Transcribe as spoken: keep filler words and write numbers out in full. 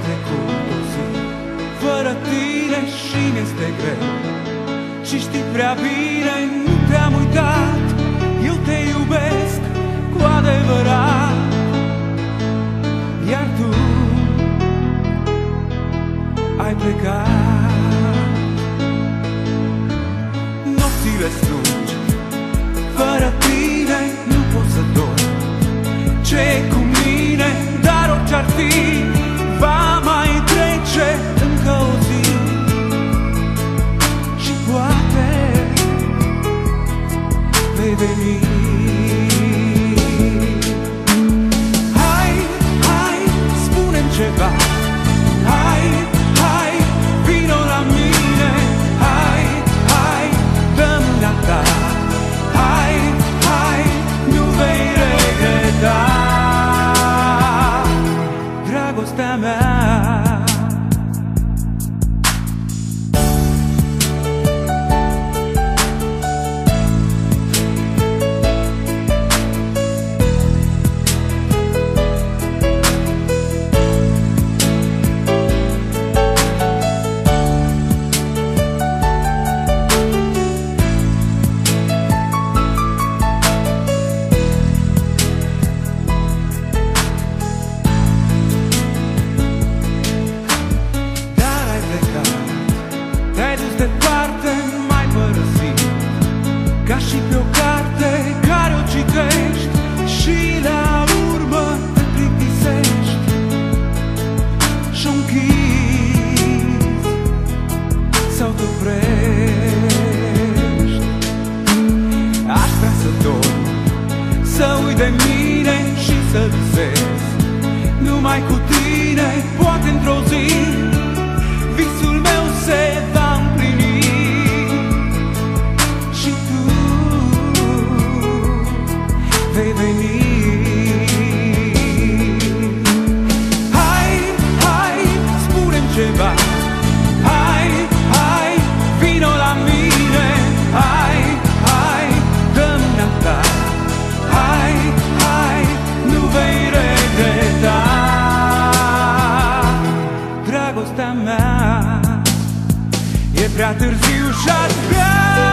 trecut o zi fără tine și mi-este greu. Și știi prea bine, nu te-am uitat, eu te iubesc cu adevărat. Iar tu ai plecat. Nopțile lungi fără tine nu pot să dorm. Ce-i cu mine, dar orice-ar fi, va mai trece încă o zi. Și poate vei veni. Hai, hai, spune-mi ceva. Hai, hai, vino la mine. Hai, hai, dă-mi mâna ta. Hai, hai, nu vei regreta dragostea mea. Ca și pe o carte care o citești și la urmă te plictisești și-o închizi sau te oprești. Aș vrea să dorm, să uit de mine și să visez numai cu tine. Poate într-o zi visul meu se va împlini. Vei veni. Hai, hai, spune-mi ceva. Hai, hai, vino la mine. Hai, hai, dă-mi mâna ta. Hai, hai, nu vei regreta dragostea mea. E prea târziu și-aș vrea